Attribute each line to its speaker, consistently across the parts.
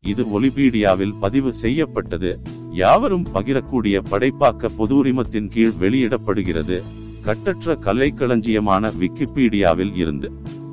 Speaker 1: இது ஒலிபீடியாவில் பதிவு செய்யப்பட்டது. யாவரும் பகிரக்கூடிய படைப்பாக்க பொது உரிமத்தின் கீழ் வெளியிடப்படுகிறது. கட்டற்ற கலைக்களஞ்சியமான விக்கிபீடியாவில் இருந்து.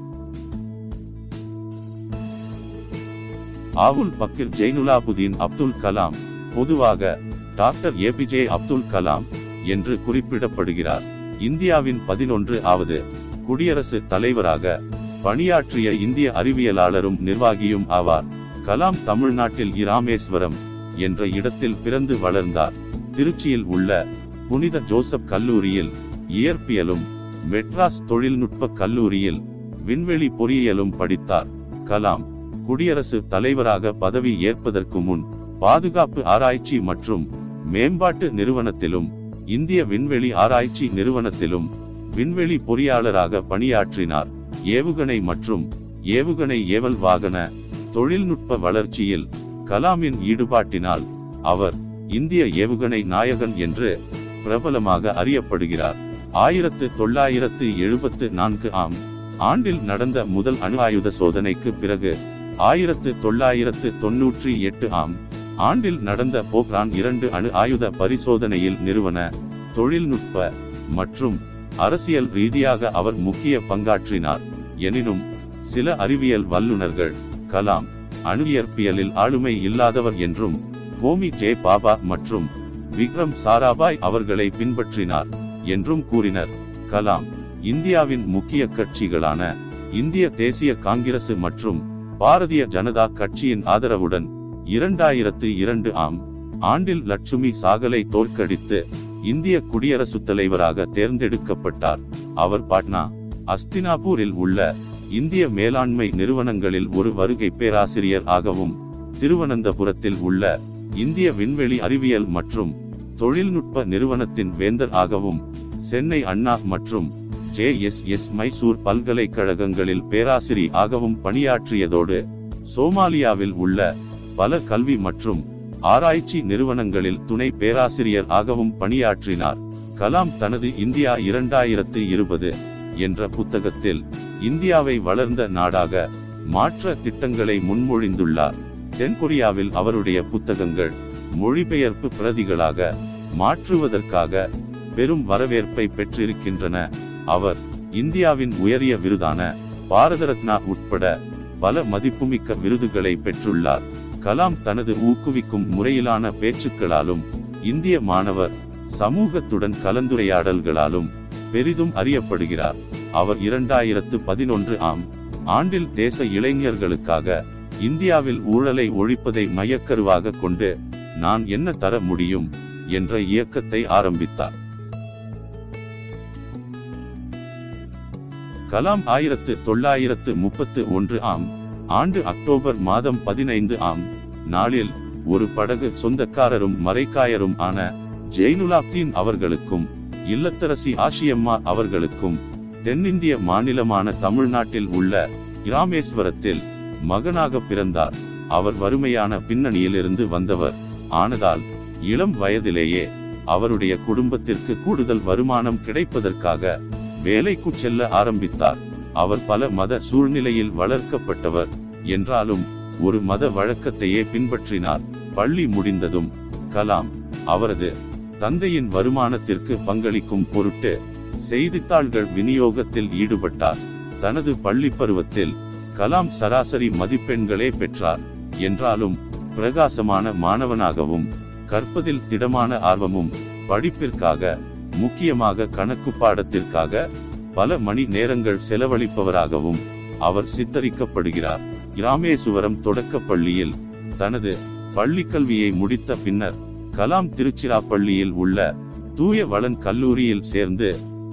Speaker 1: ஆவுல் பக்கீர் ஜெய்னுலாபுதீன் அப்துல் கலாம் பொதுவாக டாக்டர் ஏபிஜே அப்துல் கலாம் என்று குறிப்பிடப்படுகிறார். இந்தியாவின் 11வது குடியரசுத் தலைவராக பணியாற்றிய இந்திய அறிவியலாளரும் நிர்வாகியும் ஆவார். கலாம் தமிழ்நாட்டில் இராமேஸ்வரம் என்ற இடத்தில் பிறந்து வளர்ந்தார். திருச்சியில் உள்ள புனித ஜோசப் கல்லூரியில் இயற்பியலும், மெட்ராஸ் தொழில்நுட்ப கல்லூரியில் விண்வெளி பொறியியலும் படித்தார். கலாம் குடியரசு தலைவராக பதவி ஏற்பதற்கு முன் பாதுகாப்பு ஆராய்ச்சி மற்றும் மேம்பாட்டு நிறுவனத்திலும், இந்திய விண்வெளி ஆராய்ச்சி நிறுவனத்திலும் விண்வெளி பொறியாளராக பணியாற்றினார். ஏவுகணை மற்றும் ஏவுகணை ஏவல் வாகன தொழில்நுட்ப வளர்ச்சியில் கலாமின் ஈடுபாட்டினால் அவர் இந்திய ஏவுகணை நாயகன் என்று பிரபலமாக அறியப்படுகிறார். 1974 ஆண்டில் நடந்த முதல் அணு ஆயுத சோதனைக்கு பிறகு 1998 ஆண்டில் நடந்த போக்ரான் 2 அணு ஆயுத பரிசோதனையில் நிறுவன, தொழில்நுட்ப மற்றும் அரசியல் ரீதியாக அவர் முக்கிய பங்காற்றினார். எனினும் சில அறிவியல் வல்லுநர்கள் கலாம் அணு இயற்பியலில் ஆளுமை இல்லாதவர் என்றும், ஹோமி ஜே பாபா மற்றும் விக்ரம் சாராபாய் அவர்களை பின்பற்றினார் என்றும் கூறினர். கலாம் இந்தியாவின் முக்கிய கட்சிகளான இந்திய தேசிய காங்கிரசு மற்றும் பாரதிய ஜனதா கட்சியின் ஆதரவுடன் 2002 ஆண்டில் லட்சுமி சாகலை தோற்கடித்து இந்திய குடியரசுத் தலைவராக தேர்ந்தெடுக்கப்பட்டார். அவர் பாட்னா, அஸ்தினாபூரில் உள்ள இந்திய மேலாண்மை நிறுவனங்களில் ஒரு வருகை பேராசிரியர் ஆகவும், திருவனந்தபுரத்தில் உள்ள இந்திய விண்வெளி அறிவியல் மற்றும் தொழில்நுட்ப நிறுவனத்தின் வேந்தர் ஆகவும், சென்னை அண்ணா மற்றும் JSS மைசூர் பல்கலைக்கழகங்களில் பேராசிரியர் ஆகவும் பணியாற்றியதோடு, சோமாலியாவில் உள்ள பல கல்வி மற்றும் ஆராய்ச்சி நிறுவனங்களில் துணை பேராசிரியர் ஆகவும் பணியாற்றினார். கலாம் தனது இந்தியா 2020 என்ற புத்தகத்தில் இந்தியாவை வளர்ந்த நாடாக மாற்ற திட்டங்களை முன்மொழிந்துள்ளார். தென்கொரியாவில் அவருடைய புத்தகங்கள் மொழிபெயர்ப்பு பிரதிகளாக மாற்றுவதற்காக பெரும் வரவேற்பை பெற்றிருக்கின்றன. அவர் இந்தியாவின் உயரிய விருதான பாரத ரத்னா உட்பட பல மதிப்புமிக்க விருதுகளை பெற்றுள்ளார். கலாம் தனது ஊக்குவிக்கும் முறையிலான பேச்சுக்களாலும், இந்திய மாணவர் சமூகத்துடன் கலந்துரையாடல்களாலும் பெரிதும் அறியப்படுகிறார். அவர் 2011 ஆண்டில் தேச இளைஞர்களுக்காக இந்தியாவில் ஊழலை ஒழிப்பதை மையக்கருவாக கொண்டு நான் என்ன தர முடியும் என்ற இயக்கத்தை ஆரம்பித்தார். கலாம் 1931 ஆண்டு அக்டோபர் மாதம் 15 நாளில் ஒரு படகு சொந்தக்காரரும் மரைக்காயரும் ஆன ஜெய்னுலாப்தீன் அவர்களுக்கும் இல்லத்தரசி ஆஷியம்மா அவர்களுக்கும் தென்னிந்திய மாநிலமான தமிழ்நாட்டில் உள்ள இராமேஸ்வரத்தில் மகனாக பிறந்தார். அவர் வறுமையான பின்னணியிலிருந்து வந்தவர் ஆனதால் இளம் வயதிலேயே அவருடைய குடும்பத்திற்கு கூடுதல் வருமானம் கிடைப்பதற்காக வேலைக்கு செல்ல ஆரம்பித்தார். அவர் பல மத சூழ்நிலையில் வளர்க்கப்பட்டவர் என்றாலும் ஒரு மத வழக்கத்தையே பின்பற்றினார். பள்ளி முடிந்ததும் கலாம் அவரது தந்தையின் வருமானத்திற்கு பங்களிக்கும் பொருட்டு செய்தித்தாள்கள் விநியோகத்தில் ஈடுபட்டார். தனது பள்ளி பருவத்தில் கலாம் சராசரி மதிப்பெண்களே பெற்றார் என்றாலும் பிரகாசமான மாணவனாகவும், கற்பதில் திடமான ஆர்வமும், படிப்பிற்காக, முக்கியமாக கணக்கு பாடத்திற்காக பல மணி நேரங்கள் செலவழிப்பவராகவும் அவர் சித்தரிக்கப்படுகிறார். இராமேஸ்வரம் தொடக்கப்பள்ளியில் தனது பள்ளிக்கல்வியை முடித்த பின்னர் கலாம் திருச்சிராப்பள்ளியில் உள்ள தூய வளன் கல்லூரியில் சேர்ந்து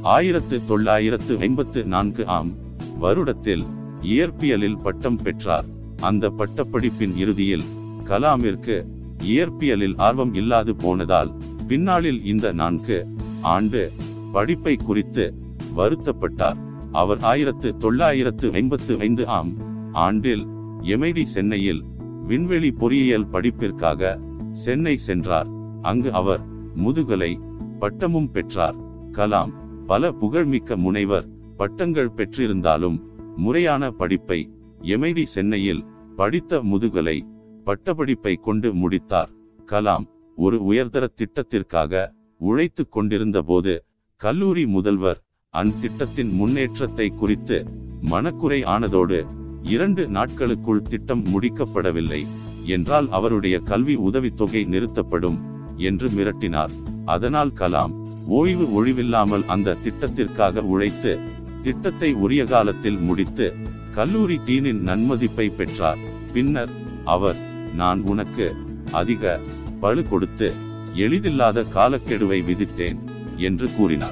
Speaker 1: 1954 வருடத்தில் இயற்பியலில் பட்டம் பெற்றார். அந்த பட்டப்படிப்பின் இறுதியில் கலாமிற்கு இயற்பியலில் ஆர்வம் இல்லாது போனதால் பின்னாளில் இந்த 4 ஆண்டு படிப்பை குறித்து வருத்தப்பட்டார். அவர் 1955 ஆண்டில் MIT சென்னையில் விண்வெளி பொறியியல் படிப்பிற்காக சென்னை சென்றார். அங்கு அவர் முதுகலை பட்டமும் பெற்றார். கலாம் பல புகழ்மிக்க முனைவர் பட்டங்கள் பெற்றிருந்தாலும் முறையான படிப்பை MIT சென்னையில் படித்த முதுகலை பட்டப்படிப்பை கொண்டு முடித்தார். கலாம் ஒரு உயர்தர திட்டத்திற்காக உழைத்து கொண்டிருந்த போது கல்லூரி முதல்வர் அத்திட்டத்தின் முன்னேற்றத்தை குறித்து மனக்குறை ஆனதோடு 2 நாட்களுக்குள் திட்டம் முடிக்கப்படவில்லை என்றால் அவருடைய கல்வி உதவித்தொகை நிறுத்தப்படும் என்று மிரட்டினார். அதனால் கலாம் ஓய்வு ஒழிவில்லாமல் அந்த திட்டத்திற்காக உழைத்து திட்டத்தை உரிய காலத்தில் முடித்து கல்லூரி டீனின் நன்மதிப்பை பெற்றார். பின்னர் அவர், நான் உனக்கு அதிக பளு கொடுத்து எளிதில்லாத காலக்கெடுவை விதித்தேன் என்று கூறினார்.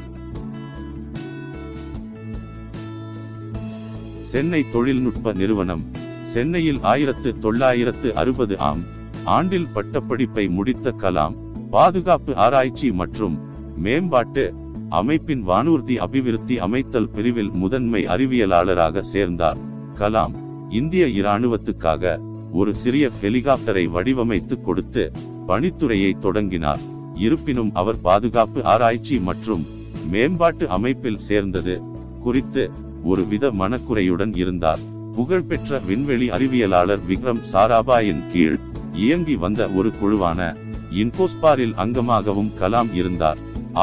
Speaker 1: சென்னை தொழில்நுட்ப நிறுவனம் சென்னையில் 1960 ஆம் ஆண்டில் பட்டப்படிப்பை முடித்த கலாம் பாதுகாப்பு ஆராய்ச்சி மற்றும் மேம்பாட்டு அமைப்பின் வானூர்தி அபிவிருத்தி அமைத்தல் பிரிவில் முதன்மை அறிவியலாளராக சேர்ந்தார். கலாம் இந்திய இராணுவத்துக்காக ஒரு சிறிய ஹெலிகாப்டரை வடிவமைத்து கொடுத்து பணித்துறையை தொடங்கினார். இருப்பினும் அவர் பாதுகாப்பு ஆராய்ச்சி மற்றும் மேம்பாட்டு அமைப்பில் சேர்ந்தது குறித்து ஒருவித மனக்குறையுடன் இருந்தார். புகழ்பெற்ற விண்வெளி அறிவியலாளர் விக்ரம் சாராபாயின் கீழ் இயங்கி வந்த ஒரு குழுவான இன்கோஸ்பாரில் அங்கமாகவும் கலாம் இருந்தார்.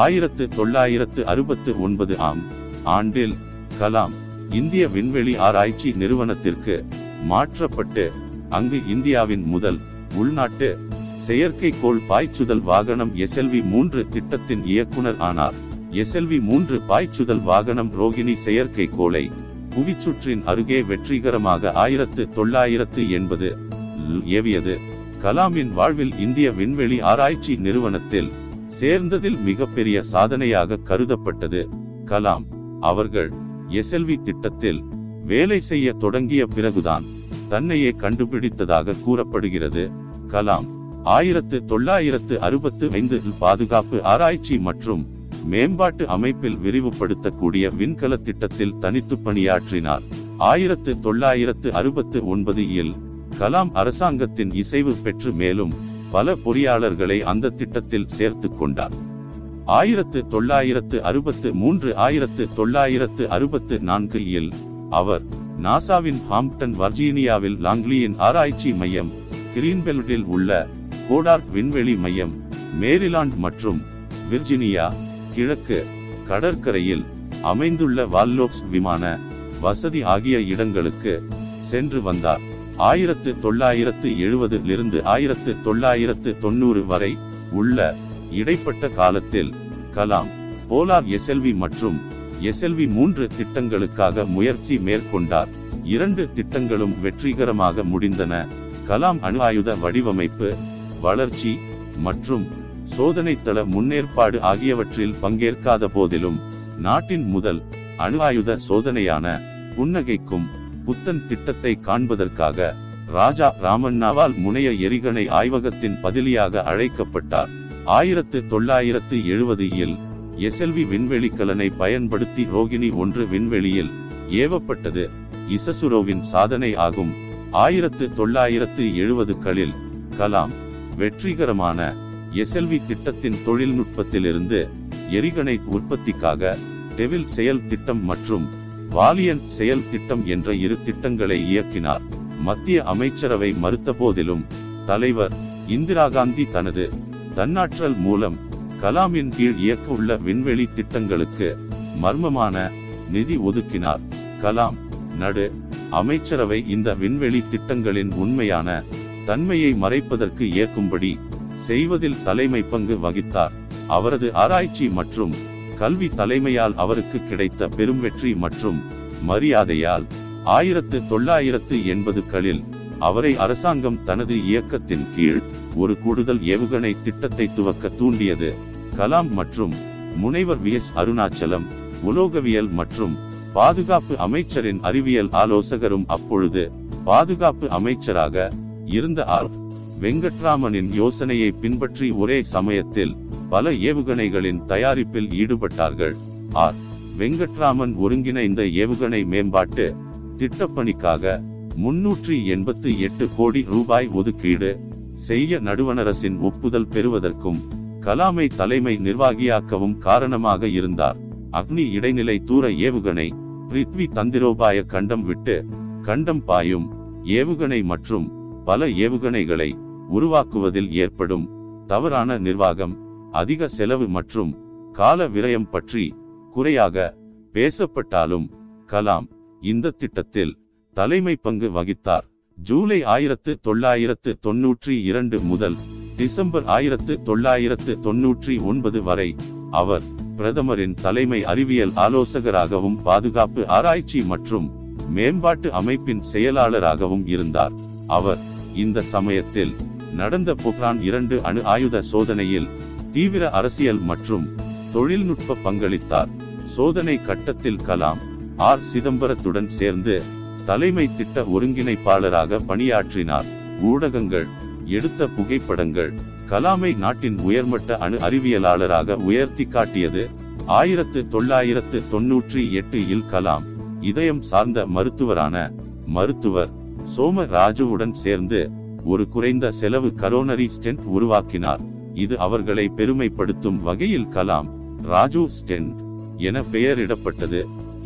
Speaker 1: 1969 ஆம் ஆண்டில் கலாம் இந்திய விண்வெளி ஆராய்ச்சி நிறுவனத்திற்கு மாற்றப்பட்டு அங்கு இந்தியாவின் முதல் உள்நாட்டு செயற்கைக்கோள் பாய்ச்சுதல் வாகனம் SLV-3 திட்டத்தின் இயக்குனர் ஆனார். SLV-3 பாய்ச்சுதல் வாகனம் ரோகிணி செயற்கைக்கோளை புவிச்சுற்றின் அருகே வெற்றிகரமாக 1980 ஏவியது. கலாமின் வாழ்வில் இந்திய விண்வெளி ஆராய்ச்சி நிறுவனத்தில் சேர்ந்ததில் மிகப்பெரிய சாதனையாக கருதப்பட்டது. கலாம் அவர்கள் SLV திட்டத்தில் வேலை செய்ய தொடங்கிய பிறகுதான் தன்னையே கண்டுபிடித்ததாக கூறப்படுகிறது. கலாம் 1965 பாதுகாப்பு ஆராய்ச்சி மற்றும் மேம்பாட்டு அமைப்பில் விரிவுபடுத்தக்கூடிய விண்கல திட்டத்தில் தனித்து பணியாற்றினார். 1969 கலாம் அரசாங்கத்தின் இசைவு பெற்று மேலும் பல பொறியாளர்களை அந்த திட்டத்தில் சேர்த்து கொண்டார். 1963 1964 அவர் நாசாவின் ஹாம்ப்டன் வர்ஜீனியாவில் லாங்லியின் ஆராய்ச்சி மையம், கிரீன்பெல்டில் உள்ள கோடார்க் விண்வெளி மையம், மேரிலாண்ட் மற்றும் விர்ஜீனியா கிழக்கு கடற்கரையில் அமைந்துள்ள வால்லோப்ஸ் விமான வசதி ஆகிய இடங்களுக்கு சென்று வந்தார். 1970 1990 வரை உள்ள இடைப்பட்ட காலத்தில் கலாம் போலார் SLV மற்றும் SLV-3 திட்டங்களுக்காக முயற்சி மேற்கொண்டார். 2 திட்டங்களும் வெற்றிகரமாக முடிந்தன. கலாம் அணு ஆயுத வடிவமைப்பு, வளர்ச்சி மற்றும் சோதனைத்தள முன்னேற்பாடு ஆகியவற்றில் பங்கேற்காத போதிலும் நாட்டின் முதல் அணு ஆயுத சோதனையான புன்னகைக்கும் புத்தன் திட்டத்தை காண்பதற்காக ராஜா ராமண்ணாவால் முனைய எரிகணை ஆய்வகத்தின் பதிலியாக அழைக்கப்பட்டார். 1970 SLV விண்வெளிக்கலனை பயன்படுத்தி ரோகிணி 1 விண்வெளியில் ஏவப்பட்டது இசசுரோவின் சாதனை ஆகும். 1970களில் கலாம் வெற்றிகரமான SLV திட்டத்தின் தொழில்நுட்பத்திலிருந்து எரிகணை உற்பத்திக்காக டெவில் செயல் திட்டம் மற்றும் வாலியன்ட் செயல் திட்டம் என்ற 2 திட்டங்களை இயக்கினார். மத்திய அமைச்சரவை மறுத்த போதிலும் தலைவர் இந்திரா காந்தி தனது தன்னாற்றல் மூலம் கலாமின் கீழ் இயக்க உள்ள விண்வெளி திட்டங்களுக்கு மர்மமான நிதி ஒதுக்கினார். கலாம் நடு அமைச்சரவை இந்த விண்வெளி திட்டங்களின் உண்மையான தன்மையை மறைப்பதற்கு ஏற்கும்படி செய்வதில் தலைமை பங்கு வகித்தார். அவரது ஆராய்ச்சி மற்றும் கல்வி தலைமையால் அவருக்கு கிடைத்த பெரும் வெற்றி மற்றும் மரியாதையால் 1980களில் அவரை அரசாங்கம் தனது இயக்கத்தின் கீழ் ஒரு கூடுதல் ஏவுகணை திட்டத்தை துவக்க தூண்டியது. கலாம் மற்றும் முனைவர் VS அருணாச்சலம் உலோகவியல் மற்றும் பாதுகாப்பு அமைச்சரின் அறிவியல் ஆலோசகரும் அப்பொழுது பாதுகாப்பு அமைச்சராக இருந்த ஆர். வெங்கட்ராமனின் யோசனையை பின்பற்றி ஒரே சமயத்தில் பல ஏவுகணைகளின் தயாரிப்பில் ஈடுபட்டார்கள். ஆர். வெங்கட்ராமன் ஒருங்கிணைந்த ஏவுகணை மேம்பாட்டு திட்டப்பணிக்காக 388 கோடி ரூபாய் ஒதுக்கீடு செய்ய நடுவணரசின் ஒப்புதல் பெறுவதற்கும் கலாமை தலைமை நிர்வாகியாக்கவும் காரணமாக இருந்தார். அக்னி இடைநிலை தூர ஏவுகணை, பிரித்வி தந்திரோபாய கண்டம் விட்டு கண்டம் பாயும் ஏவுகணை மற்றும் பல ஏவுகணைகளை உருவாக்குவதில் ஏற்படும் தவறான நிர்வாகம், அதிக செலவு மற்றும் கால விரயம் பற்றி குறையாக பேசப்பட்டாலும் கலாம் இந்த திட்டத்தில் தலைமை பங்கு வகித்தார். ஜூலை 1992 முதல் டிசம்பர் 1999 வரை அவர் பிரதமரின் தலைமை அறிவியல் ஆலோசகராகவும் பாதுகாப்பு ஆராய்ச்சி மற்றும் மேம்பாட்டு அமைப்பின் செயலாளராகவும் இருந்தார். அவர் இந்த சமயத்தில் நடந்த பொக்ரான் 2 அணு ஆயுத சோதனையில் தீவிர அரசியல் மற்றும் தொழில்நுட்ப பங்களித்தார். சோதனை கட்டத்தில் கலாம் ஆர். சிதம்பரத்துடன் சேர்ந்து தலைமை திட்ட ஒருங்கிணைப்பாளராக பணியாற்றினார். ஊடகங்கள் எடுத்த புகைப்படங்கள் கலாமை நாட்டின் உயர்மட்ட அணு அறிவியலாளராக உயர்த்தி காட்டியது. 1998 கலாம் இதயம் சார்ந்த மருத்துவரான மருத்துவர் சோம ராஜுவுடன் சேர்ந்து ஒரு குறைந்த செலவு கரோனரி ஸ்டென்ட் உருவாக்கினார். இது அவர்களை பெருமைப்படுத்தும் வகையில் கலாம் ராஜு ஸ்டென்ட் என பெயரிடப்பட்டது.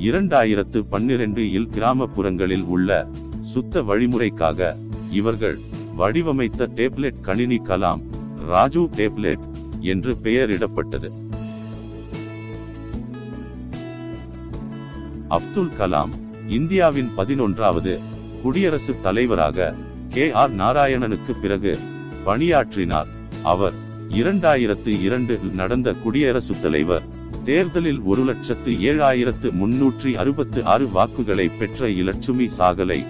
Speaker 1: 2012 கிராமப்புறங்களில் உள்ள சுத்த வழிமுறைக்காக இவர்கள் வடிவமைத்த டேப்லெட் கணினி கலாம் ராஜு டேப்லெட் என்று பெயரிடப்பட்டது. அப்துல் கலாம் இந்தியாவின் 11வது குடியரசுத் தலைவராக KR நாராயணனுக்கு பிறகு பணியாற்றினார். அவர் 2002 நடந்த குடியரசுத் தலைவர் தேர்தலில் 1,07,366 வாக்குகளை பெற்ற இலட்சுமி சாகலை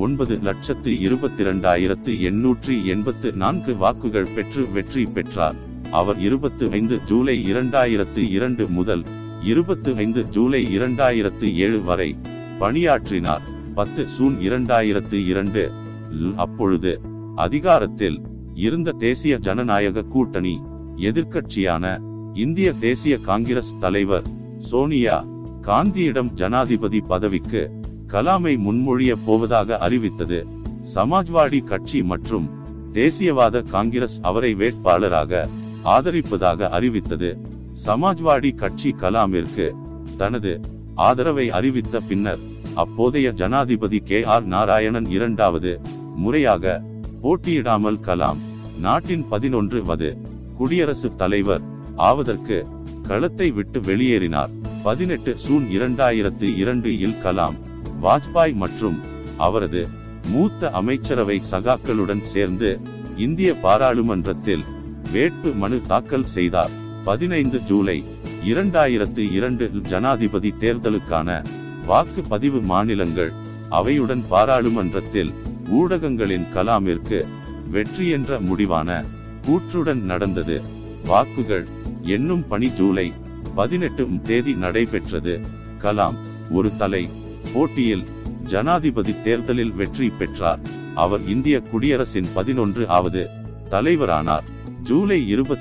Speaker 1: 9,22,884 வாக்குகள் பெற்று வெற்றி பெற்றார். அவர் 25 ஜூலை 2002 முதல் 25 ஜூலை 2007 வரை பணியாற்றினார். 10 ஜூன் 2002 அப்பொழுது அதிகாரத்தில் இருந்த தேசிய ஜனநாயக கூட்டணி எதிர்க்கட்சியான இந்திய தேசிய காங்கிரஸ் தலைவர் சோனியா காந்தியிடம் ஜனாதிபதி பதவிக்கு கலாமை முன்மொழிய போவதாக அறிவித்தது. சமாஜ்வாடி கட்சி மற்றும் தேசியவாத காங்கிரஸ் அவரை வேட்பாளராக ஆதரிப்பதாக அறிவித்தது. சமாஜ்வாடி கட்சி கலாமிற்கு தனது ஆதரவை அறிவித்த பின்னர் அப்போதைய ஜனாதிபதி KR நாராயணன் 2வது முறையாக போட்டியிடாமல் கலாம் நாட்டின் 11வது குடியரசுத் தலைவர் ஆவதற்கு களத்தை விட்டு வெளியேறினார். 18 ஜூன் 2002 கலாம் வாஜ்பாய் மற்றும் அவரது மூத்த அமைச்சரவை சகாக்களுடன் சேர்ந்து இந்திய பாராளுமன்றத்தில் வேட்பு மனு தாக்கல் செய்தார். 15 ஜூலை 2002 ஜனாதிபதி தேர்தலுக்கான வாக்குப்பதிவு மாநிலங்கள் அவையுடன் பாராளுமன்றத்தில் ஊடகங்களின் கலாமிற்கு வெற்றி என்ற முடிவான கூற்றுடன் நடந்தது. வாக்குகள் எண்ணும் பணி ஜூலை 18 நடைபெற்றது. கலாம் ஒரு தலை போட்டியில் ஜனாதிபதி தேர்தலில் வெற்றி பெற்றார். அவர் இந்திய குடியரசின் 11வது தலைவரானார். ஜூலை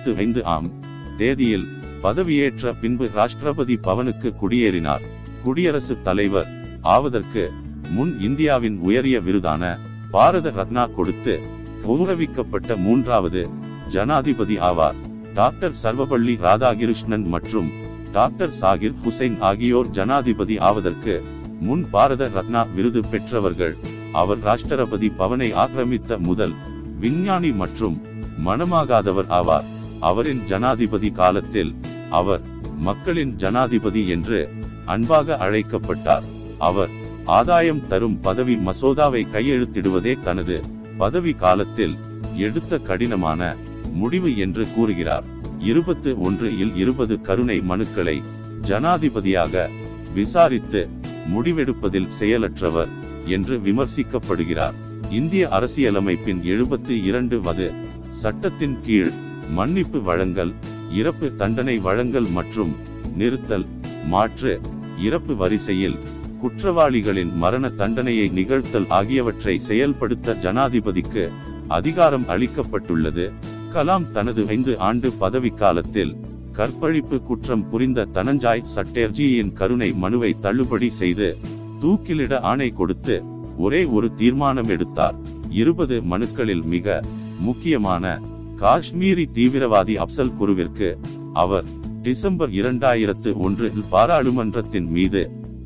Speaker 1: 25 பதவியேற்ற பின்பு ராஷ்டிரபதி பவனுக்கு குடியேறினார். குடியரசுத் தலைவர் ஆவதற்கு முன் இந்தியாவின் உயரிய விருதான பாரத ரத்னா கொடுத்து கௌரவிக்கப்பட்ட 3வது ஜனாதிபதி ஆவார். டாக்டர் சர்வபள்ளி ராதாகிருஷ்ணன் மற்றும் டாக்டர் சாகிர் ஹுசைன் ஆகியோர் ஜனாதிபதி ஆவதற்கு முன் பாரத ரத்னா விருது பெற்றவர்கள். அவர் ராஷ்டிரபதி பவனை ஆக்கிரமித்த முதல் விஞ்ஞானி மற்றும் மணமாகாதவர் ஆவார். அவரின் ஜனாதிபதி காலத்தில் அவர் மக்களின் ஜனாதிபதி என்று அன்பாக அழைக்கப்பட்டார். அவர் ஆதாயம் தரும் பதவி மசோதாவை கையெழுத்திடுவதே தனது பதவி காலத்தில் எடுத்த கடினமான முடிவு என்று கூறுகிறார். 21 கருணை மனுக்களை ஜனாதிபதியாக விசாரித்து முடிவெடுப்பதில் செயலற்றவர் என்று விமர்சிக்கப்படுகிறார். இந்திய அரசியலமைப்பின் 72வது சட்டத்தின் கீழ் மன்னிப்பு வழங்கல், இறப்பு தண்டனை வழங்கல் மற்றும் நிறுத்தல், மாற்று இறப்பு வரிசையில் குற்றவாளிகளின் மரண தண்டனையை நிகழ்த்தல் ஆகியவற்றை செயல்படுத்த ஜனாதிபதிக்கு அதிகாரம் அளிக்கப்பட்டுள்ளது. கலாம் தனது 5 ஆண்டு பதவிக்காலத்தில் கற்பழிப்பு குற்றம் புரிந்த தனஞ்சாய் சட்டர்ஜியின் கருணை மனுவை தள்ளுபடி செய்து தூக்கிலிட ஆணை கொடுத்து ஒரே ஒரு தீர்மானம் எடுத்தார். 20 மனுக்களில் மிக முக்கியமான காஷ்மீரி தீவிரவாதி அப்சல் குருவிற்கு அவர் டிசம்பர் 2001 பாராளுமன்றத்தின் மீது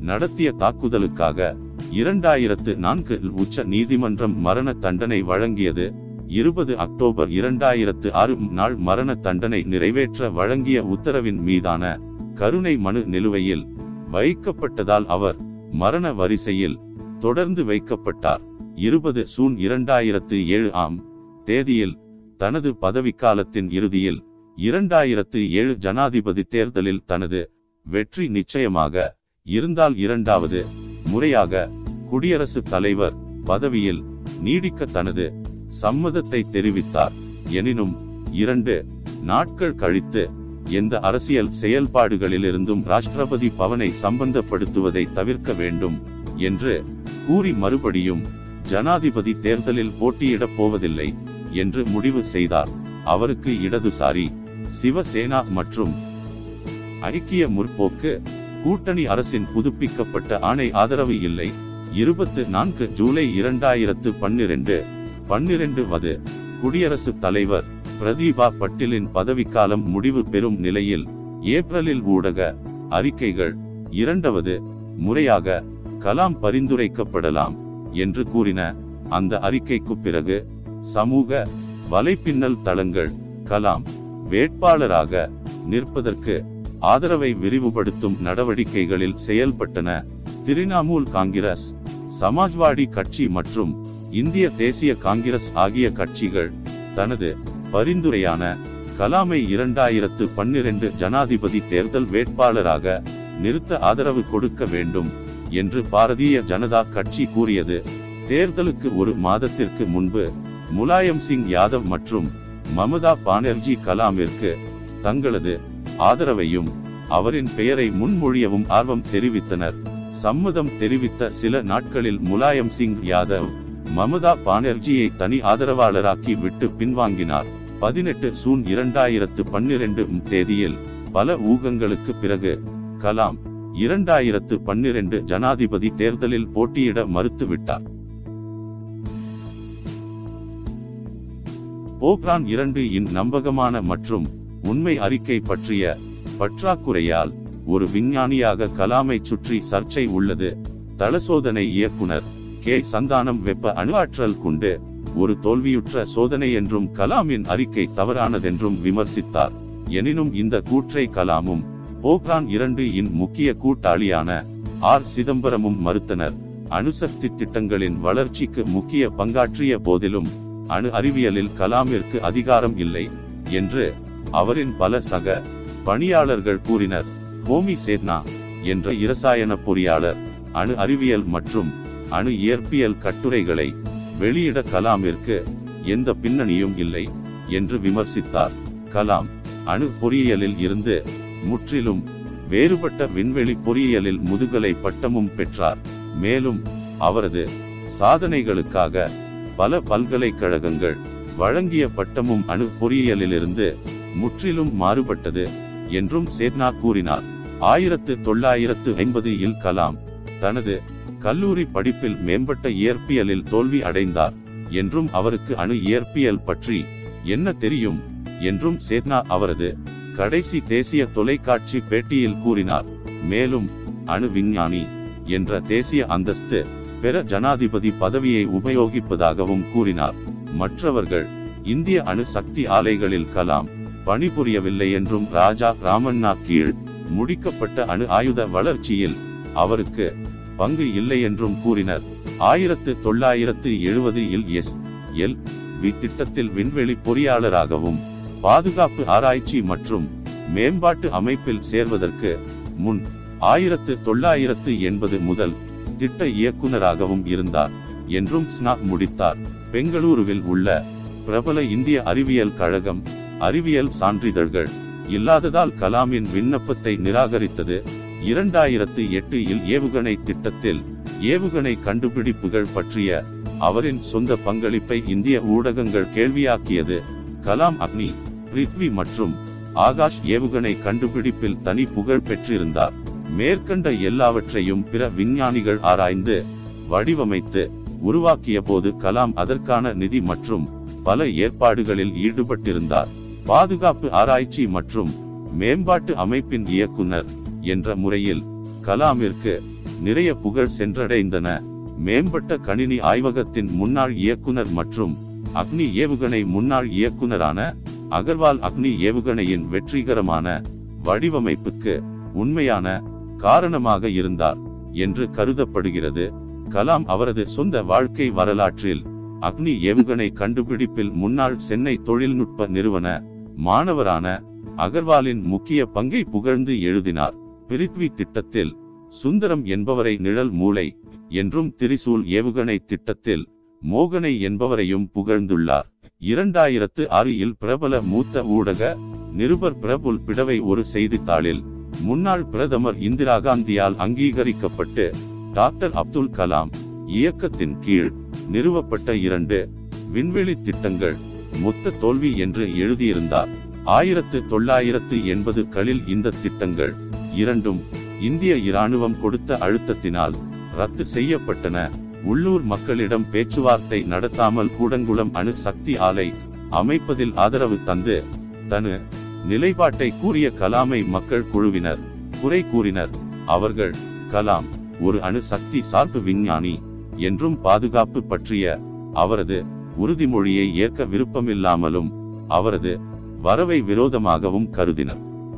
Speaker 1: நடத்திய தாக்குதலுக்காக 2004 உச்ச நீதிமன்றம் மரண தண்டனை வழங்கியது. 20 அக்டோபர் 2006 நாள் மரண தண்டனை நிறைவேற்ற வழங்கிய உத்தரவின் மீதான கருணை மனு நிலுவையில் வைக்கப்பட்டதால் அவர் மரண வரிசையில் தொடர்ந்து வைக்கப்பட்டார். 20 ஜூன் 2007 தேதியில் தனது பதவிக்காலத்தின் இறுதியில் 2007 ஜனாதிபதி தேர்தலில் தனது வெற்றி நிச்சயமாக இருந்தால் இரண்டாவது முறையாக குடியரசுத் தலைவர் பதவியில் நீடிக்க தனது சம்மதத்தை தெரிவித்தார். எனினும் 2 நாட்கள் கழித்து எந்த அரசியல் செயல்பாடுகளிலிருந்தும் ராஷ்டிரபதி பவனை சம்பந்தப்படுத்துவதை தவிர்க்க வேண்டும் என்று கூறி மறுபடியும் ஜனாதிபதி தேர்தலில் போட்டியிடப் போவதில்லை என்று முடிவு செய்தார். அவருக்கு இடதுசாரி சிவசேனா மற்றும் ஐக்கிய முற்போக்கு கூட்டணி அரசின் புதுப்பிக்கப்பட்ட ஆணை ஆதரவு இல்லை. 24 ஜூலை 2012 குடியரசுத் தலைவர் பிரதீபா பட்டீலின் பதவிக்காலம் முடிவு பெறும் நிலையில் ஏப்ரலில் ஊடக அறிக்கைகள் 2வது முறையாக கலாம் பரிந்துரைக்கப்படலாம் என்று கூறின. அந்த அறிக்கைக்கு பிறகு சமூக வலைப்பின்னல் தளங்கள் கலாம் வேட்பாளராக நிற்பதற்கு ஆதரவை விரிவுபடுத்தும் நடவடிக்கைகளில் செயல்பட்டன. திரிணாமுல் காங்கிரஸ், சமாஜ்வாடி கட்சி மற்றும் இந்திய தேசிய காங்கிரஸ் ஆகிய கட்சிகள் தனது பரிந்துரையான கலாமை 2012 ஜனாதிபதி தேர்தல் வேட்பாளராக நிறுத்த ஆதரவு கொடுக்க வேண்டும் என்று பாரதிய ஜனதா கட்சி கூறியது. தேர்தலுக்கு ஒரு மாதத்திற்கு முன்பு முலாயம் சிங் யாதவ் மற்றும் மமதா பானர்ஜி கலாமிற்கு தங்களது ஆதரவையும் அவரின் பெயரை முன்மொழியவும் ஆர்வம் தெரிவித்தனர். சம்மதம் தெரிவித்த சில நாட்களில் முலாயம் சிங் யாதவ் மமதா பானர்ஜியை தனி ஆதரவாளராக்கி விட்டு பின்வாங்கினார். 18 ஜூன் 2012 தேதியில் பல ஊகங்களுக்கு பிறகு கலாம் 2012 ஜனாதிபதி தேர்தலில் போட்டியிட மறுத்துவிட்டார். போக்ரான் 2 இன் நம்பகமான மற்றும் உண்மை அறிக்கை பற்றிய பற்றாக்குறையால் ஒரு விஞ்ஞானியாக கலாமை சுற்றி சர்ச்சை உள்ளது. தளசோதனை இயக்குனர் கே சந்தானம் வெப்ப அணுஆற்றல் குண்டு ஒரு தோல்வியுற்ற சோதனை என்றும் கலாமின் அறிக்கை தவறானதென்றும் விமர்சித்தார். எனினும் இந்த கூற்றை கலாமும் போக்ரான் 2 இன் முக்கிய கூட்டாளியான ஆர் சிதம்பரமும் மறுத்தனர். அணுசக்தி திட்டங்களின் வளர்ச்சிக்கு முக்கிய பங்காற்றிய போதிலும் அணு அறிவியலில் கலாமிற்கு அதிகாரம் இல்லை என்று அவரின் பல சக பணியாளர்கள் கூறினர். ஹோமி சேத்னா என்ற இரசாயன பொறியாளர் அணு அறிவியல் மற்றும் அணு இயற்பியல் கட்டுரைகளை வெளியிட கலாமிற்கு எந்த பின்னணியும் இல்லை என்று விமர்சித்தார். கலாம் அணு பொறியியலில் இருந்து முற்றிலும் வேறுபட்ட விண்வெளி பொறியியலில் முதுகலை பட்டமும் பெற்றார். மேலும் அவரது சாதனைகளுக்காக பல பல்கலைக்கழகங்கள் வழங்கிய பட்டமும் அணு பொறியியலிலிருந்து முற்றிலும் மாறுபட்டது என்றும் சேத்னா கூறினார். 1950 கலாம் தனது கல்லூரி படிப்பில் மேம்பட்ட இயற்பியலில் தோல்வி அடைந்தார் என்றும் அவருக்கு அணு இயற்பியல் பற்றி என்ன தெரியும் என்றும் சேத்னா அவரது கடைசி தேசிய தொலைக்காட்சி பேட்டியில் கூறினார். மேலும் அணு விஞ்ஞானி என்ற தேசிய அந்தஸ்து பெற ஜனாதிபதி பதவியை உபயோகிப்பதாகவும் கூறினார். மற்றவர்கள் இந்திய அணு சக்தி ஆலைகளில் கலாம் பணிபுரியவில்லை என்றும் ராஜா ராமண்ணா கீழ் முடிக்கப்பட்ட அணு ஆயுத வளர்ச்சியில் அவருக்கு பங்கு இல்லை என்றும் கூறினர். 1970 எஸ்.எல்.வி திட்டத்தில் விண்வெளி பொறியாளராகவும் பாதுகாப்பு ஆராய்ச்சி மற்றும் மேம்பாட்டு அமைப்பில் சேர்வதற்கு முன் 1980 முதல் திட்ட இயக்குநராகவும் இருந்தார் என்றும் ஸ்னா முடித்தார். பெங்களூருவில் உள்ள பிரபல இந்திய அறிவியல் கழகம் அறிவியல் சான்றிதழ்கள் இல்லாததால் கலாமின் விண்ணப்பத்தை நிராகரித்தது. 2008 ஏவுகணை திட்டத்தில் ஏவுகணை கண்டுபிடிப்புகள் பற்றிய அவரின் சொந்த பங்களிப்பை இந்திய ஊடகங்கள் கேள்வியாக்கியது. கலாம் அக்னி, பிருத்வி மற்றும் ஆகாஷ் ஏவுகணை கண்டுபிடிப்பில் தனி புகழ் பெற்றிருந்தார். மேற்கண்ட எல்லாவற்றையும் பிற விஞ்ஞானிகள் ஆராய்ந்து வடிவமைத்து உருவாக்கிய போது கலாம் அதற்கான நிதி மற்றும் பல ஏற்பாடுகளில் ஈடுபட்டிருந்தார். பாதுகாப்பு ஆராய்ச்சி மற்றும் மேம்பாட்டு அமைப்பின் இயக்குனர் என்ற முறையில் கலாமிற்கு நிறைய புகழ் சென்றடைந்தன. மேம்பட்ட கணினி ஆய்வகத்தின் முன்னாள் இயக்குனர் மற்றும் அக்னி ஏவுகணை முன்னாள் இயக்குனரான அகர்வால் அக்னி ஏவுகணையின் வெற்றிகரமான வடிவமைப்புக்கு உண்மையான காரணமாக இருந்தார் என்று கருதப்படுகிறது. கலாம் அவரது சொந்த வாழ்க்கை வரலாற்றில் அக்னி ஏவுகணை கண்டுபிடிப்பில் முன்னாள் சென்னை தொழில்நுட்ப நிறுவன மாணவரான அகர்வாலின் முக்கிய பங்கை புகழ்ந்து எழுதினார். பிரித்வி திட்டத்தில் சுந்தரம் என்பவரை நிழல் மூளை என்றும், திரிசூல் ஏவுகணை திட்டத்தில் மோகனை என்பவரையும் புகழ்ந்துள்ளார். 2006 பிரபல மூத்த ஊடக நிருபர் பிரபுல் பிடவை ஒரு செய்தித்தாளில் முன்னாள் பிரதமர் இந்திரா காந்தியால் அங்கீகரிக்கப்பட்டு டாக்டர் அப்துல் கலாம் இயக்கத்தின் கீழ் நிறுவப்பட்ட 2 விண்வெளி திட்டங்கள் மொத்த தோல்வி என்று எழுதியிருந்தார். 1980களில் இந்த திட்டங்கள் இரண்டும் இந்திய இராணுவம் கொடுத்த அழுத்தத்தினால் ரத்து செய்யப்பட்டன. உள்ளூர் மக்களிடம் பேச்சுவார்த்தை நடத்தாமல் கூடங்குளம் அணு சக்தி ஆலை அமைப்பதில் ஆதரவு தந்து தனு நிலைப்பாட்டை கூறிய கலாமை மக்கள் குழுவினர் குறை கூறினர். அவர்கள் கலாம் ஒரு அணு சக்தி சார்பு விஞ்ஞானி என்றும் பாதுகாப்பு பற்றிய அவரது உறுதிமொழியை ஏற்க விருப்பமில்லாமலும் அவரது வரவை விரோதமாகவும் கருதினர்.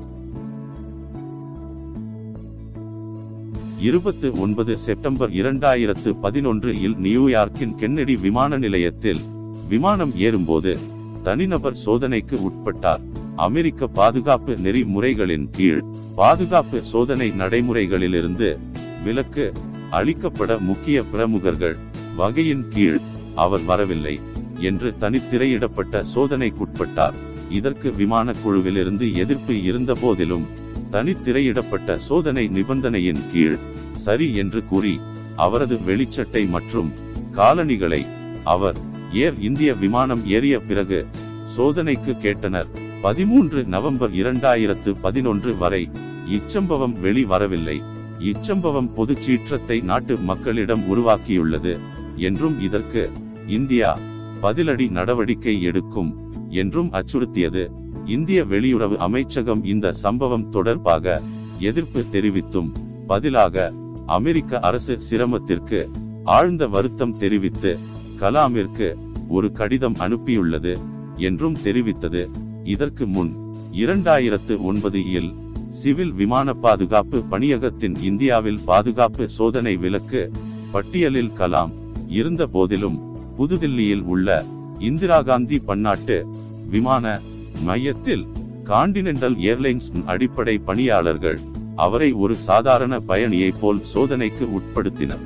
Speaker 1: 29 செப்டம்பர் 2011 நியூயார்க்கின் கென்னடி விமான நிலையத்தில் விமானம் ஏறும்போது தனிநபர் சோதனைக்கு உட்பட்டார். அமெரிக்க பாதுகாப்பு நெறிமுறைகளின் கீழ் பாதுகாப்பு சோதனை நடைமுறைகளிலிருந்து விலக்கு அளிக்கப்பட முக்கிய பிரமுகர்கள் வகையின் கீழ் அவர் வரவில்லை என்று தனித்திரையிடப்பட்ட சோதனைக்குட்பட்டார். இதற்கு விமான குழுவிலிருந்து எதிர்ப்பு இருந்த போதிலும் தனித்திரையிடப்பட்ட சோதனை நிபந்தனையின் கீழ் சரி என்று கூறி அவரது வெளிச்சட்டை மற்றும் காலணிகளை அவர் ஏர் இந்திய விமானம் ஏறிய பிறகு சோதனைக்கு கேட்டனர். 13 நவம்பர் 2011 வரை இச்சம்பவம் வெளிவரவில்லை. இச்சம்பவம் பொது சீற்றத்தை நாட்டு மக்களிடம் உருவாக்கியுள்ளது என்றும் இதற்கு இந்தியா பதிலடி நடவடிக்கை எடுக்கும் என்றும் அச்சுறுத்தியது. இந்திய வெளியுறவு அமைச்சகம் இந்த சம்பவம் தொடர்பாக எதிர்ப்பு தெரிவித்தும் பதிலாக அமெரிக்க அரசு சிரமத்திற்கு ஆழ்ந்த வருத்தம் தெரிவித்து கலாமிற்கு ஒரு கடிதம் அனுப்பியுள்ளது என்றும் தெரிவித்தது. இதற்கு முன் 2009 சிவில் விமான பாதுகாப்பு பணியகத்தின் இந்தியாவில் பாதுகாப்பு சோதனை விலக்கு பட்டியலில் கலாம் இருந்த போதிலும் புதுதில்லியில் உள்ள இந்திரா காந்தி பன்னாட்டு விமான மையத்தில் கான்டினென்டல் ஏர்லைன்ஸ் அடிப்படை பணியாளர்கள் அவரை ஒரு சாதாரண பயணியை போல் சோதனைக்கு உட்படுத்தினர்.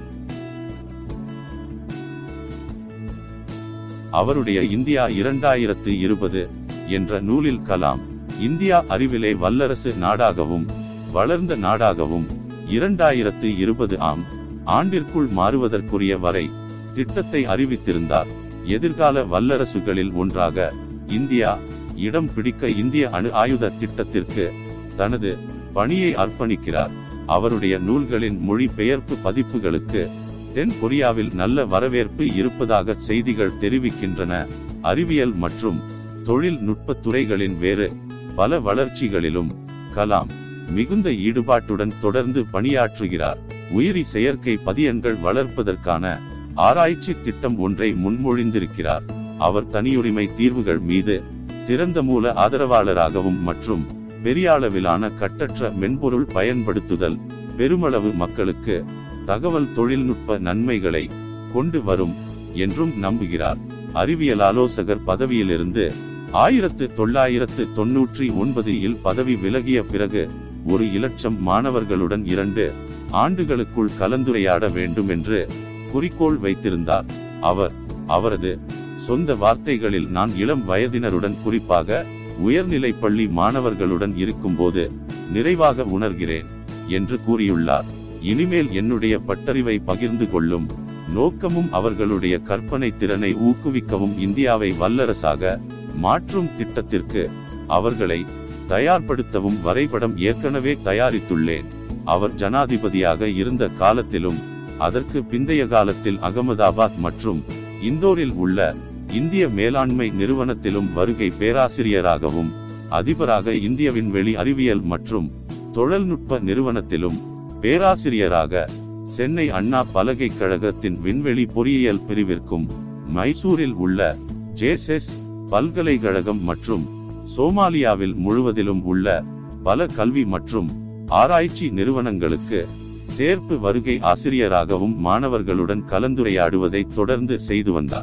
Speaker 1: அவருடைய இந்தியா 2020 என்ற நூலில் கலாம் இந்தியா அறிவிலே வல்லரசு நாடாகவும் வளர்ந்த நாடாகவும் 2020 ஆண்டிற்குள் மாறுவதற்குரிய வரை திட்டத்தை அறிவித்திருந்தார். எதிர்கால வல்லரசுகளில் ஒன்றாக இந்தியா இடம் பிடிக்க இந்திய அணு ஆயுத திட்டத்திற்கு தனது பணியை அர்ப்பணிக்கிறார். அவருடைய நூல்களின் மொழிபெயர்ப்பு பதிப்புகளுக்கு தென் கொரியாவில் நல்ல வரவேற்பு இருப்பதாக செய்திகள் தெரிவிக்கின்றன. அறிவியல் மற்றும் தொழில்நுட்ப துறைகளின் வேறு பல வளர்ச்சிகளிலும் கலாம் மிகுந்த ஈடுபாட்டுடன் தொடர்ந்து பணியாற்றுகிறார். உயிரி செயற்கை பதியன்கள் வளர்ப்பதற்கான ஆராய்ச்சி திட்டம் ஒன்றை முன்மொழிந்திருக்கிறார். அவர் தனியுரிமை தீர்வுகள் மீது திறந்த மூல ஆதரவாளராகவும் மற்றும் பெரிய அளவிலான கட்டற்ற மென்பொருள் பயன்படுத்துதல் பெருமளவு மக்களுக்கு தகவல் தொழில்நுட்ப நன்மைகளை கொண்டு வரும் என்றும் நம்புகிறார். அறிவியல் ஆலோசகர் பதவியிலிருந்து 1999 பதவி விலகிய பிறகு 1,00,000 மாணவர்களுடன் 2 ஆண்டுகளுக்குள் கலந்துரையாட வேண்டும் என்று குறிக்கோள் வைத்திருந்தார். அவரது சொந்த வார்த்தைகளில், நான் இளம் வயதினருடன் குறிப்பாக உயர்நிலை பள்ளி மாணவர்களுடன் இருக்கும்போது நிறைவாக உணர்கிறேன் என்று கூறியுள்ளார். இனிமேல் என்னுடைய பட்டறிவை பகிர்ந்து கொள்ளும் நோக்கமும் அவர்களுடைய கற்பனை திறனை ஊக்குவிக்கவும் இந்தியாவை வல்லரசாக மாற்றும் திட்டத்திற்கு அவர்களை தயார்படுத்தவும் வரைபடம் ஏற்கனவே தயாரித்துள்ளேன். அவர் ஜனாதிபதியாக இருந்த காலத்திலும் அதற்கு பிந்தைய காலத்தில் அகமதாபாத் மற்றும் இந்தோரில் உள்ள இந்திய மேலாண்மை நிறுவனத்திலும் வருகை பேராசிரியராகவும் அதிபராக இந்திய விண்வெளி அறிவியல் மற்றும் தொழில்நுட்ப நிறுவனத்திலும் பேராசிரியராக சென்னை அண்ணா பல்கலைக்கழகத்தின் விண்வெளி பொறியியல் பிரிவிற்கும், மைசூரில் உள்ள ஜேஎஸ்எஸ் பல்கலைக்கழகம் மற்றும் சோமாலியாவில் முழுவதிலும் உள்ள பல கல்வி மற்றும் ஆராய்ச்சி நிறுவனங்களுக்கு சேர்ப்பு வருகை ஆசிரியராகவும் மாணவர்களுடன் கலந்துரையாடுவதை தொடர்ந்து செய்து வந்தார்.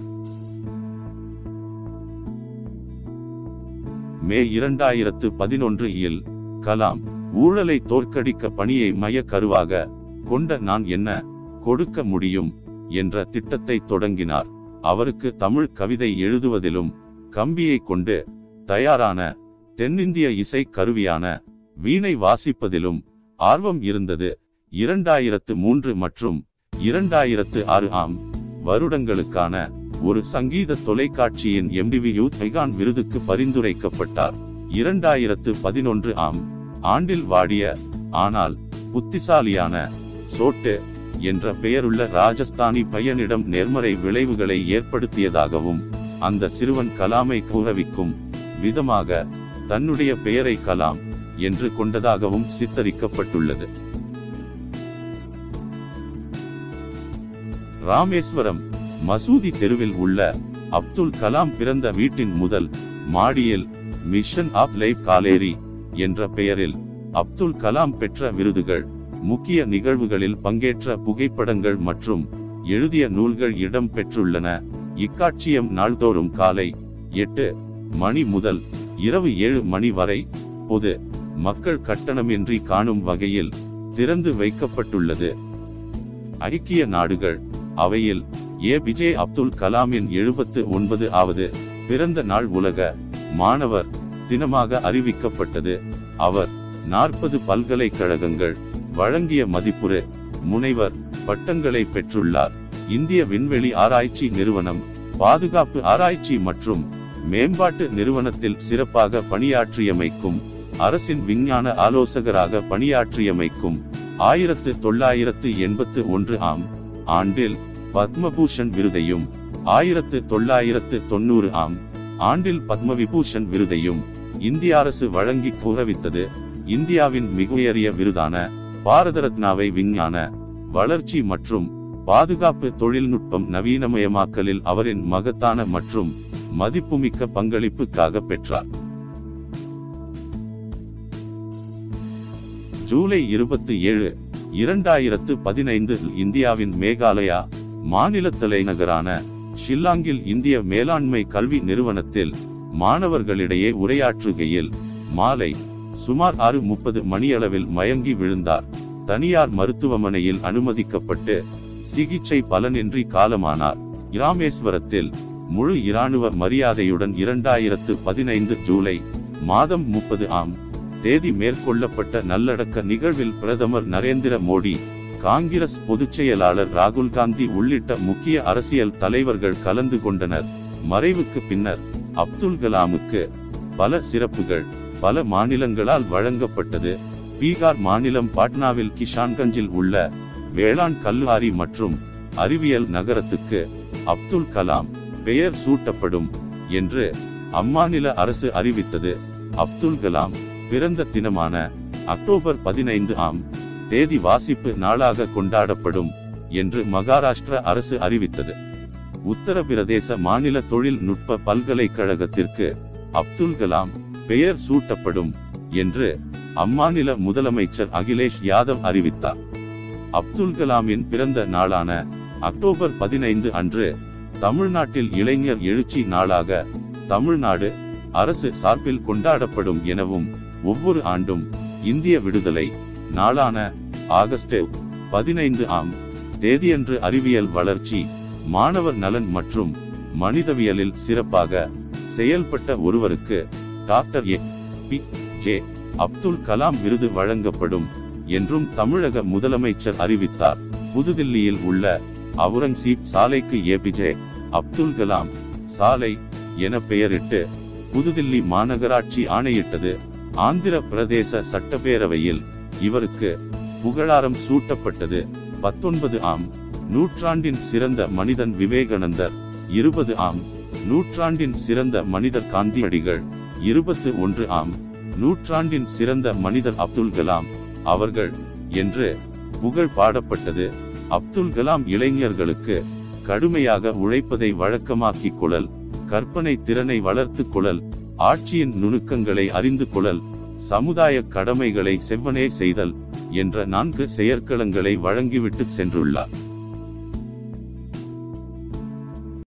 Speaker 1: மே 2011 இல் கலாம் ஊழலை தோற்கடிக்க பணியை மைய கருவாக கொண்ட நான் என்ன கொடுக்க முடியும் என்ற திட்டத்தை தொடங்கினார். அவருக்கு தமிழ் கவிதை எழுதுவதிலும் கம்பியை கொண்டு தயாரான தென்னிந்திய இசை கருவியான வீணை வாசிப்பதிலும் ஆர்வம் இருந்தது. 2003 மற்றும் 2006 ஆம் வருடங்களுக்கான ஒரு சங்கீத தொலைக்காட்சியின் MTV யூத் ஐகான் விருதுக்கு பரிந்துரைக்கப்பட்டார். 2011 ஆம் ஆண்டில் வாடிய ஆனால் புத்திசாலியான சோட்டு என்ற பெயருள்ள ராஜஸ்தானி பையனிடம் நேர்மறை விளைவுகளை ஏற்படுத்தியதாகவும், அந்த சிறுவன் கலாமை கௌரவிக்கும் விதமாக தன்னுடைய பெயரை கலாம் என்று கொண்டதாகவும் சித்தரிக்கப்பட்டுள்ளது. ராமேஸ்வரம் மசூதி தெருவில் உள்ள அப்துல் கலாம் பிறந்த வீட்டின் முதல் மாடியில் மிஷன் ஆப் லைஃப் காலேரி என்ற பெயரில் அப்துல் கலாம் பெற்ற விருதுகள், முக்கிய நிகழ்வுகளில் பங்கேற்ற புகைப்படங்கள் மற்றும் எழுதிய நூல்கள் இடம் பெற்றுள்ளன. இக்காட்சியம் நாள்தோறும் காலை 8 மணி முதல் இரவு 7 மணி வரை பொது மக்கள் கட்டணமின்றி காணும் வகையில் திறந்து வைக்கப்பட்டுள்ளது. ஐக்கிய நாடுகள் அவையில் APJ அப்துல் கலாமின் 79வது பிறந்த நாள் உலக மாணவர் தினமாக அறிவிக்கப்பட்டது. அவர் 40 பல்கலைக்கழகங்கள் வழங்கிய மதிப்புறு முனைவர் பட்டங்களை பெற்றுள்ளார். இந்திய விண்வெளி ஆராய்ச்சி நிறுவனம், பாதுகாப்பு ஆராய்ச்சி மற்றும் மேம்பாட்டு நிறுவனத்தில் சிறப்பாக பணியாற்றியமைக்கும், அரசின் விஞ்ஞான ஆலோசகராக பணியாற்றியமைக்கும் 1981 ஆம் ஆண்டில் பத்மபூஷன் விருதையும், 1990 ஆம் ஆண்டில் பத்மவிபூஷன் விருதையும் இந்திய அரசு வழங்கி கௌரவித்தது. இந்தியாவின் மிக உயரிய விருதான பாரத ரத்னாவை விஞ்ஞான வளர்ச்சி மற்றும் பாதுகாப்பு தொழில்நுட்பம் நவீனமயமாக்கலில் அவரின் மகத்தான மற்றும் மதிப்புமிக்க பங்களிப்புக்காக பெற்றார். ஜூலை 27, 2015 இந்தியாவின் மேகாலயா மாநில தலைநகரான ஷில்லாங்கில் இந்திய மேலாண்மை கல்வி நிறுவனத்தில் மாணவர்களிடையே உரையாற்றுகையில் மாலை சுமார் 6:30 மணியளவில் மயங்கி விழுந்தார். தனியார் மருத்துவமனையில் அனுமதிக்கப்பட்டு சிகிச்சை பலனின்றி காலமானார். இராமேஸ்வரத்தில் முழு இராணுவ மரியாதையுடன் 2015 ஜூலை மாதம் 30 ஆம் தேதி மேற்கொள்ளப்பட்ட நல்லடக்க நிகழ்வில் பிரதமர் நரேந்திர மோடி, காங்கிரஸ் பொதுச் செயலாளர் ராகுல் காந்தி உள்ளிட்ட முக்கிய அரசியல் தலைவர்கள் கலந்து கொண்டனர். மறைவுக்கு பின்னர் அப்துல் கலாமுக்கு பல சிறப்புகள் பல மாநிலங்களால் வழங்கப்பட்டது. பீகார் மாநிலம் பாட்னாவில் கிஷான்கஞ்சில் உள்ள வேளாண் கல்லூரி மற்றும் அறிவியல் நகரத்துக்கு அப்துல் கலாம் பெயர் சூட்டப்படும் என்று அம்மாநில அரசு அறிவித்தது. அப்துல் கலாம் பிறந்த தினமான அக்டோபர் 15 ஆம் தேதி வாசிப்பு நாளாக கொண்டாடப்படும் என்று மகாராஷ்டிர அரசு அறிவித்தது. உத்தரப்பிரதேச மாநில தொழில்நுட்ப பல்கலைக்கழகத்திற்கு அப்துல் கலாம் பெயர் சூட்டப்படும் என்று அம்மாநில முதலமைச்சர் அகிலேஷ் யாதவ் அறிவித்தார். அப்துல் கலாமின் பிறந்த நாளான அக்டோபர் 15 அன்று தமிழ்நாட்டில் இளைஞர் எழுச்சி நாளாக தமிழ்நாடு அரசு சார்பில் கொண்டாடப்படும் எனவும், ஒவ்வொரு ஆண்டும் இந்திய விடுதலை நாளான ஆகஸ்ட் 15 ஆம் தேதியன்று அறிவியல் வளர்ச்சி, மாணவர் நலன் மற்றும் மனிதவியலில் சிறப்பாக செயல்பட்ட ஒருவருக்கு டாக்டர் APJ அப்துல் கலாம் விருது வழங்கப்படும் என்றும் தமிழக முதலமைச்சர் அறிவித்தார். புதுதில்லியில் உள்ள அவுரங்கசீப் சாலைக்கு APJ அப்துல் கலாம் சாலை என பெயரிட்டு புதுதில்லி மாநகராட்சி ஆணையிட்டது. ஆந்திர பிரதேச சட்டப்பேரவையில் இவருக்கு புகழாரம் சூட்டப்பட்டது. 19 ஆம் நூற்றாண்டின் சிறந்த மனிதன் விவேகானந்தர், 20 ஆம் நூற்றாண்டின் சிறந்த மனிதர் காந்தியடிகள், 21 ஆம் நூற்றாண்டின் சிறந்த மனிதர் அப்துல் கலாம் அவர்கள் என்று புகழ் பாடப்பட்டது. அப்துல் கலாம் இளைஞர்களுக்கு கடுமையாக உழைப்பதை வழக்கமாக்கிக் கொள்ளல், கற்பனை திறனை வளர்த்து கொள்ளல், ஆட்சியின் நுணுக்கங்களை அறிந்து கொள்ளல், சமுதாய கடமைகளை செவ்வனே செய்தல் என்ற 4 செயற்களங்களை வழங்கிவிட்டு சென்றுள்ளார்.